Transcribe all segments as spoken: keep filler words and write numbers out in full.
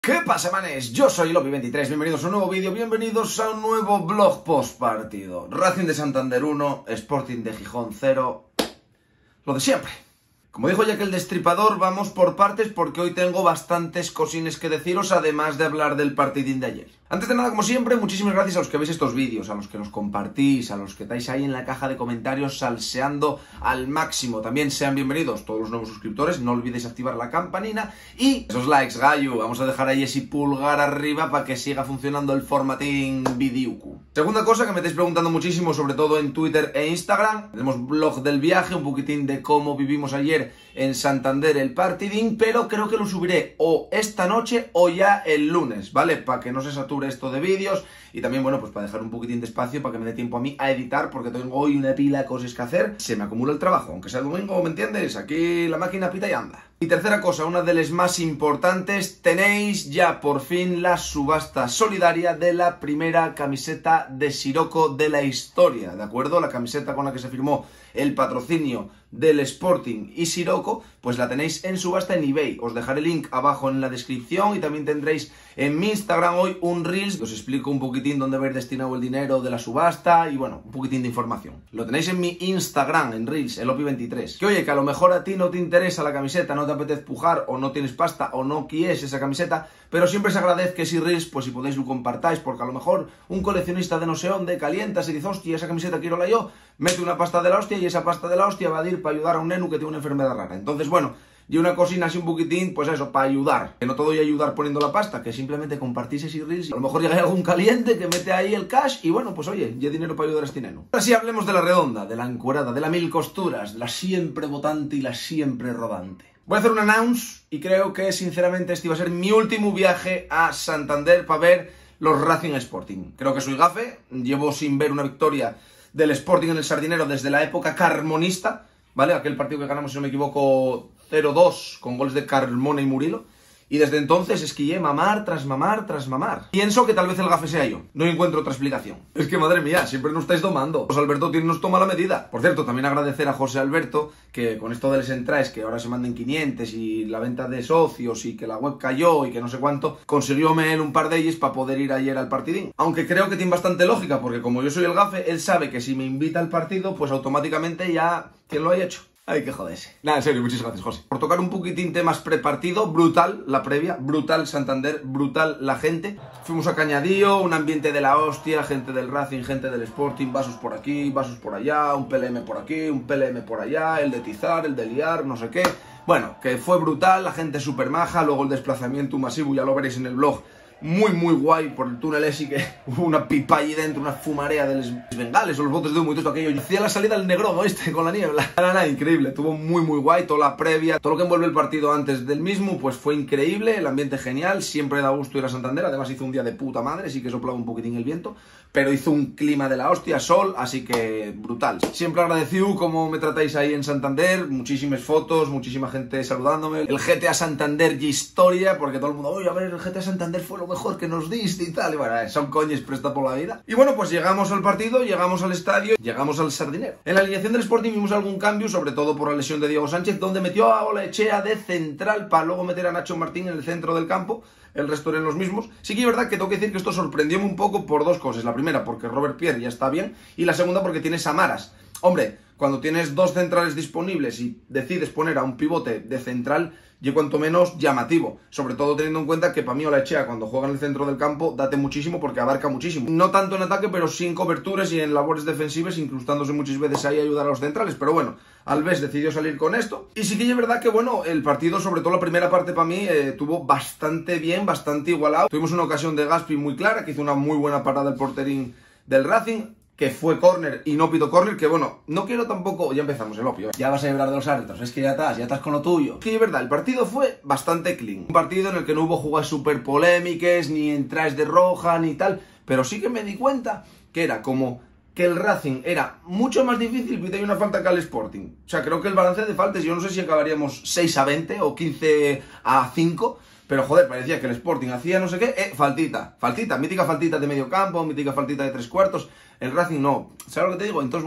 ¿Qué pasa, manes? Yo soy Lopi veintitrés, bienvenidos a un nuevo vídeo, bienvenidos a un nuevo vlog post partido. Racing de Santander uno, Sporting de Gijón cero, lo de siempre. Como dijo ya que el Destripador, vamos por partes porque hoy tengo bastantes cosines que deciros, además de hablar del partidín de ayer. Antes de nada, como siempre, muchísimas gracias a los que veis estos vídeos, a los que los compartís, a los que estáis ahí en la caja de comentarios salseando al máximo. También sean bienvenidos todos los nuevos suscriptores, no olvidéis activar la campanina y esos likes, gallo. Vamos a dejar ahí ese pulgar arriba para que siga funcionando el formatín vidiucu. Segunda cosa que me estáis preguntando muchísimo, sobre todo en Twitter e Instagram, tenemos blog del viaje, un poquitín de cómo vivimos ayer en Santander el partidín, pero creo que lo subiré o esta noche o ya el lunes, ¿vale? Para que no se sature esto de vídeos y también, bueno, pues para dejar un poquitín de espacio para que me dé tiempo a mí a editar, porque tengo hoy una pila de cosas que hacer, se me acumula el trabajo, aunque sea el domingo, ¿me entiendes? Aquí la máquina pita y anda. Y tercera cosa, una de las más importantes, tenéis ya por fin la subasta solidaria de la primera camiseta de Sirocco de la historia, ¿de acuerdo? La camiseta con la que se firmó el patrocinio del Sporting y Sirocco, pues la tenéis en subasta en eBay. Os dejaré el link abajo en la descripción y también tendréis en mi Instagram hoy un Reels que os explico un poquitín dónde va a ir destinado el dinero de la subasta y bueno, un poquitín de información. Lo tenéis en mi Instagram, en Reels, el Lopi veintitrés. Que oye, que a lo mejor a ti no te interesa la camiseta, no te apetece pujar o no tienes pasta o no quieres esa camiseta, pero siempre se agradece que si Reels, pues si podéis lo compartáis, porque a lo mejor un coleccionista de no sé dónde calienta, se dice, hostia, esa camiseta quiero la yo, mete una pasta de la hostia y esa pasta de la hostia va a ir para ayudar a un nenu que tiene una enfermedad rara. Entonces, bueno, y una cosina así un poquitín, pues eso, para ayudar. Que no todo y ayudar poniendo la pasta, que simplemente compartís ese Reels y a lo mejor llega algún caliente que mete ahí el cash y bueno, pues oye, ya dinero para ayudar a este neno. Ahora sí hablemos de la redonda, de la encuerada, de la mil costuras, de la siempre votante y la siempre rodante. Voy a hacer un announce y creo que sinceramente este iba a ser mi último viaje a Santander para ver los Racing Sporting. Creo que soy gafe, llevo sin ver una victoria del Sporting en el Sardinero desde la época carmonista, ¿vale? Aquel partido que ganamos, si no me equivoco, cero dos, con goles de Carmona y Murilo. Y desde entonces esquillé mamar tras mamar tras mamar. Pienso que tal vez el gafe sea yo. No encuentro otra explicación. Es que, madre mía, siempre nos estáis domando. José Alberto nos toma la medida. Por cierto, también agradecer a José Alberto que con esto de las entradas, que ahora se manden quinientos y la venta de socios y que la web cayó y que no sé cuánto, consiguióme él un par de ellos para poder ir ayer al partidín. Aunque creo que tiene bastante lógica, porque como yo soy el gafe, él sabe que si me invita al partido, pues automáticamente ya, ¿quién lo haya hecho? Hay que joderse. Nada, en serio, muchas gracias, José. Por tocar un poquitín temas prepartido, brutal la previa, brutal Santander, brutal la gente. Fuimos a Cañadío, un ambiente de la hostia, gente del Racing, gente del Sporting, vasos por aquí, vasos por allá, un P L M por aquí, un P L M por allá, el de tizar, el de liar, no sé qué. Bueno, que fue brutal, la gente súper maja, luego el desplazamiento masivo, ya lo veréis en el blog. Muy, muy guay por el túnel ese, que hubo una pipa allí dentro, una fumarea de los bengales o los botes de humo y todo aquello. Y hacía la salida al Negrodo este con la niebla. Nada, nada, increíble. Estuvo muy, muy guay. Toda la previa, todo lo que envuelve el partido antes del mismo, pues fue increíble. El ambiente genial. Siempre da gusto ir a Santander. Además hizo un día de puta madre, sí que soplaba un poquitín el viento. Pero hizo un clima de la hostia, sol, así que brutal. Siempre agradecido como me tratáis ahí en Santander. Muchísimas fotos, muchísima gente saludándome. El G T A Santander y historia, porque todo el mundo, oye, a ver, el G T A Santander fue lo mejor que nos diste y tal. Y bueno, son coñes presta por la vida. Y bueno, pues llegamos al partido, llegamos al estadio, llegamos al Sardinero. En la alineación del Sporting vimos algún cambio, sobre todo por la lesión de Diego Sánchez, donde metió a Olaechea de central para luego meter a Nacho Martín en el centro del campo. El resto eran los mismos. Sí que es verdad que tengo que decir que esto sorprendióme un poco por dos cosas. La primera, porque Robert Pierre ya está bien. Y la segunda, porque tienes a Maras. Hombre, cuando tienes dos centrales disponibles y decides poner a un pivote de central, yo cuanto menos llamativo. Sobre todo teniendo en cuenta que para mí Olaechea, cuando juega en el centro del campo, date muchísimo porque abarca muchísimo. No tanto en ataque, pero sí en coberturas y en labores defensivas, incrustándose muchas veces ahí a ayudar a los centrales. Pero bueno, Alves decidió salir con esto. Y sí que es verdad que, bueno, el partido, sobre todo la primera parte para mí, eh, tuvo bastante bien, bastante igualado. Tuvimos una ocasión de Gaspi muy clara, que hizo una muy buena parada del porterín del Racing, que fue córner y no pito córner, que bueno, no quiero tampoco, ya empezamos el opio, ya vas a hablar de los árbitros, es que ya estás, ya estás con lo tuyo. Sí, es verdad, el partido fue bastante clean, un partido en el que no hubo jugadas súper polémicas, ni entradas de roja, ni tal, pero sí que me di cuenta que era como que el Racing era mucho más difícil pitar una falta que al Sporting. O sea, creo que el balance de faltas, yo no sé si acabaríamos seis a veinte o quince a cinco, pero joder, parecía que el Sporting hacía no sé qué, eh, faltita, faltita, mítica faltita de medio campo, mítica faltita de tres cuartos. El Racing no, ¿sabes lo que te digo? Entonces, bueno,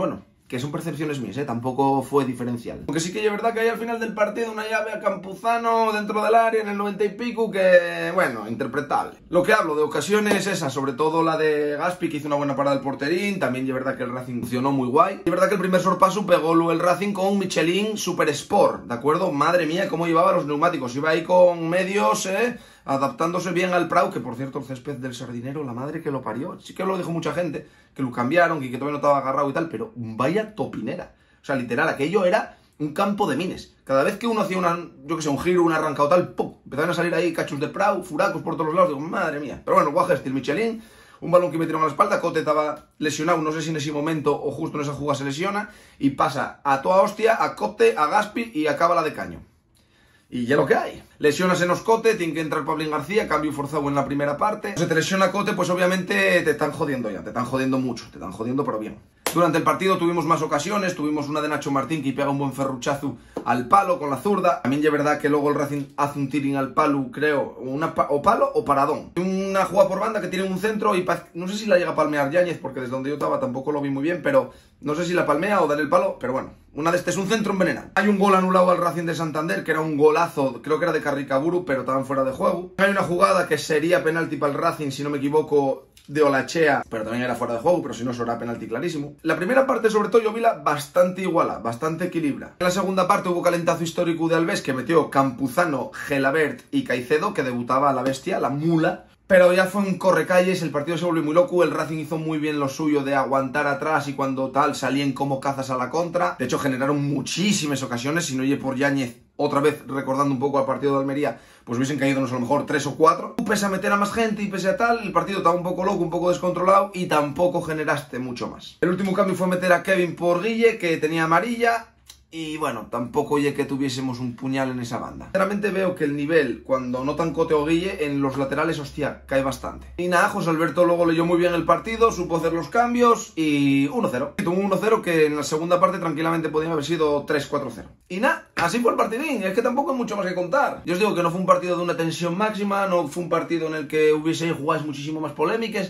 que son percepciones mías, ¿eh? Tampoco fue diferencial. Aunque sí que es verdad que hay al final del partido una llave a Campuzano dentro del área en el noventa y pico que, bueno, interpretable. Lo que hablo de ocasiones esa, sobre todo la de Gaspi, que hizo una buena parada del porterín. También es verdad que el Racing funcionó muy guay. Es verdad que el primer sorpaso pegó el Racing con un Michelin Super Sport, ¿de acuerdo? Madre mía, cómo llevaba los neumáticos. Iba ahí con medios, ¿eh? Adaptándose bien al Prau, que por cierto el césped del Sardinero, la madre que lo parió. Sí que lo dijo mucha gente, que lo cambiaron y que todavía no estaba agarrado y tal, pero vaya topinera. O sea, literal, aquello era un campo de mines. Cada vez que uno hacía una, yo que sé, un giro, una arrancada o tal, ¡pum! Empezaban a salir ahí cachos de Prau, furacos por todos los lados. Digo, madre mía. Pero bueno, guaje, el Michelin, un balón que me tiró a la espalda, Cote estaba lesionado, no sé si en ese momento o justo en esa jugada se lesiona, y pasa a toda hostia, a Cote, a Gaspi y acaba la de caño. Y ya lo que hay. Lesionas en Oscote, tiene que entrar Pablín García, cambio forzado en la primera parte. Si te lesiona Cote, pues obviamente te están jodiendo ya, te están jodiendo mucho, te están jodiendo pero bien. Durante el partido tuvimos más ocasiones, tuvimos una de Nacho Martín que pega un buen ferruchazo al palo con la zurda. También es verdad que luego el Racing hace un tiring al palo, creo, una pa o palo o paradón. Una jugada por banda que tiene un centro y no sé si la llega a palmear Yáñez, porque desde donde yo estaba tampoco lo vi muy bien, pero no sé si la palmea o da el palo, pero bueno, una de este es un centro envenenado. Hay un gol anulado al Racing de Santander, que era un golazo, creo que era de Carricaburu, pero estaban fuera de juego. Hay una jugada que sería penalti para el Racing, si no me equivoco, de Olachea, pero también era fuera de juego, pero si no, eso era penalti clarísimo. La primera parte, sobre todo, yo vi la bastante iguala, bastante equilibra. En la segunda parte hubo calentazo histórico de Alves, que metió Campuzano, Gelabert y Caicedo, que debutaba a la bestia, la mula. Pero ya fue un correcalles, el partido se volvió muy loco, el Racing hizo muy bien lo suyo de aguantar atrás y cuando tal salían como cazas a la contra. De hecho generaron muchísimas ocasiones, si no oye por Yáñez, otra vez recordando un poco al partido de Almería, pues hubiesen caído a lo mejor tres o cuatro. Pese a meter a más gente y pese a tal, el partido estaba un poco loco, un poco descontrolado y tampoco generaste mucho más. El último cambio fue meter a Kevin por Guille, que tenía amarilla. Y bueno, tampoco oye que tuviésemos un puñal en esa banda. Sinceramente veo que el nivel, cuando no tan Cote o Guille, en los laterales, hostia, cae bastante. Y nada, José Alberto luego leyó muy bien el partido, supo hacer los cambios y uno cero. Un uno cero que en la segunda parte tranquilamente podría haber sido tres cuatro cero. Y nada, así fue el partidín, es que tampoco hay mucho más que contar. Yo os digo que no fue un partido de una tensión máxima, no fue un partido en el que hubiese jugadas muchísimo más polémicas,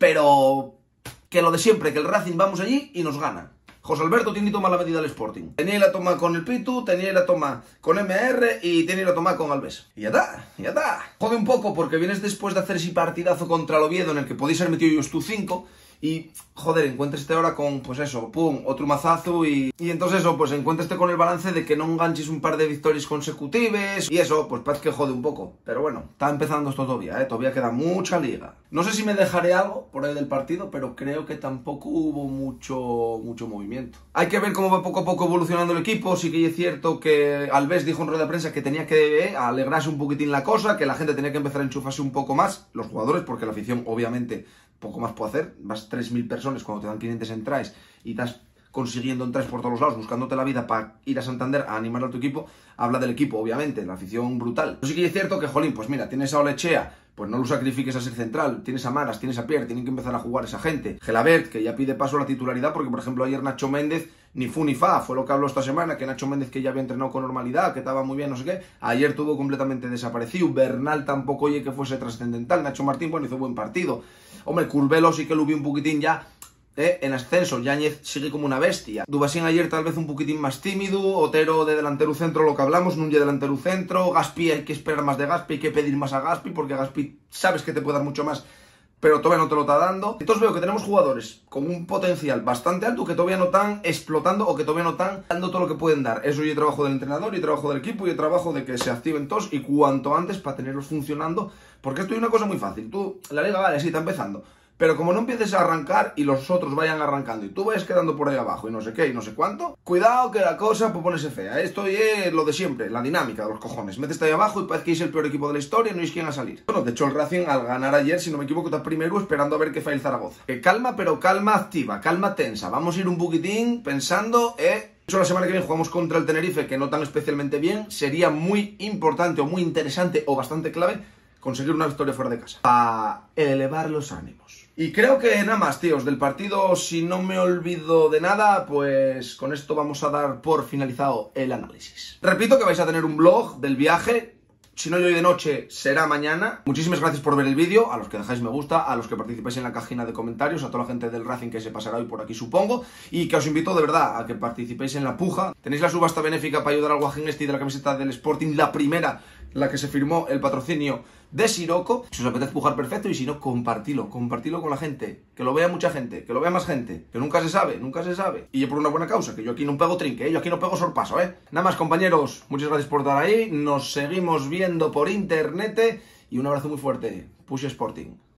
pero que lo de siempre, que el Racing vamos allí y nos gana. José Alberto tiene que tomar la medida del Sporting. Tenía la toma con el Pitu, tenía la toma con M R y tenía la toma con Alves. Y ya está, ya está. Jode un poco porque vienes después de hacer ese partidazo contra el Oviedo en el que podéis haber metido yo tú cinco. Y, joder, encuéntrate ahora con, pues eso, pum, otro mazazo y... Y entonces eso, pues encuéntrate con el balance de que no enganches un par de victorias consecutivas. Y eso, pues parece que jode un poco. Pero bueno, está empezando esto todavía, ¿eh? Todavía queda mucha liga. No sé si me dejaré algo por ahí del partido, pero creo que tampoco hubo mucho, mucho movimiento. Hay que ver cómo va poco a poco evolucionando el equipo. Sí que es cierto que Alves dijo en rueda de prensa que tenía que eh, alegrarse un poquitín la cosa, que la gente tenía que empezar a enchufarse un poco más, los jugadores, porque la afición obviamente poco más puede hacer. Vas tres mil personas cuando te dan quinientos entradas y estás consiguiendo entradas por todos los lados, buscándote la vida para ir a Santander a animar a tu equipo. Habla del equipo, obviamente, la afición brutal. Pero sí que es cierto que, jolín, pues mira, tienes a Olechea, pues no lo sacrifiques a ser central, tienes a Maras, tienes a Pierre, tienen que empezar a jugar esa gente. Gelabert, que ya pide paso a la titularidad, porque por ejemplo ayer Nacho Méndez ni fu ni fa, fue lo que habló esta semana, que Nacho Méndez, que ya había entrenado con normalidad, que estaba muy bien, no sé qué, ayer tuvo completamente desaparecido. Bernal tampoco oye que fuese trascendental. Nacho Martín, bueno, hizo buen partido. Hombre, Curvelo sí que lo vi un poquitín ya eh, en ascenso. Yáñez sigue como una bestia. Dubasín ayer tal vez un poquitín más tímido. Otero de delantero centro, lo que hablamos. Núñez delantero centro. Gaspi, hay que esperar más de Gaspi, hay que pedir más a Gaspi, porque Gaspi sabes que te puede dar mucho más, pero todavía no te lo está dando. Entonces veo que tenemos jugadores con un potencial bastante alto que todavía no están explotando o que todavía no están dando todo lo que pueden dar. Eso y el trabajo del entrenador, y el trabajo del equipo, y el trabajo de que se activen todos y cuanto antes para tenerlos funcionando. Porque esto es una cosa muy fácil. Tú, la liga vale, sí, está empezando, pero como no empieces a arrancar y los otros vayan arrancando y tú vayas quedando por ahí abajo y no sé qué y no sé cuánto, cuidado que la cosa pues ponerse fea. Esto es lo de siempre, la dinámica de los cojones. Métete ahí abajo y parece que es el peor equipo de la historia y no es quien a salir. Bueno, de hecho el Racing al ganar ayer, si no me equivoco, está primero esperando a ver qué falla el Zaragoza. Que calma, pero calma activa, calma tensa. Vamos a ir un poquitín pensando, eh... De hecho, la semana que viene jugamos contra el Tenerife, que no tan especialmente bien. Sería muy importante o muy interesante o bastante clave conseguir una victoria fuera de casa para elevar los ánimos. Y creo que nada más, tíos, del partido, si no me olvido de nada, pues con esto vamos a dar por finalizado el análisis. Repito que vais a tener un vlog del viaje, Si no hoy de noche, será mañana. Muchísimas gracias por ver el vídeo, a los que dejáis me gusta, a los que participáis en la cajina de comentarios, a toda la gente del Racing que se pasará hoy por aquí, supongo, y que os invito de verdad a que participéis en la puja. Tenéis la subasta benéfica para ayudar al Guajín este de la camiseta del Sporting, la primera, la que se firmó el patrocinio de Sirocco. Si os apetece pujar, perfecto, y si no, compartilo, compartilo con la gente, que lo vea mucha gente, que lo vea más gente, que nunca se sabe, nunca se sabe. Y yo por una buena causa, que yo aquí no pego trinque, ¿eh? Yo aquí no pego sorpaso, ¿eh? Nada más, compañeros, muchas gracias por estar ahí, nos seguimos viendo por internet y un abrazo muy fuerte. Push Sporting.